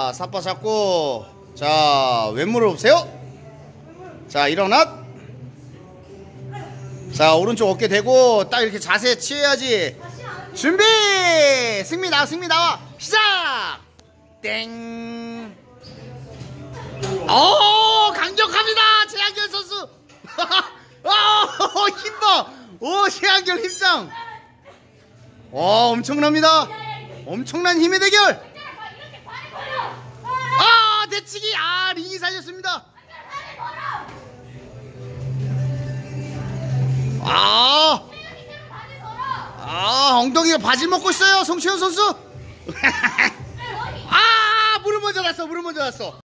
자, 삿바 잡고, 자, 왼무릎 세워. 자, 일어나. 자, 오른쪽 어깨 대고 딱 이렇게 자세 취해야지. 준비! 승미 나와. 시작! 땡. 강력합니다, 최한결 선수. 힘봐. 최한결 힘짱. 엄청납니다. 엄청난 힘의 대결. 대치기. 링이 살렸습니다. 엉덩이가 바질 먹고 있어요, 송채현 선수. 물을 먼저 났어.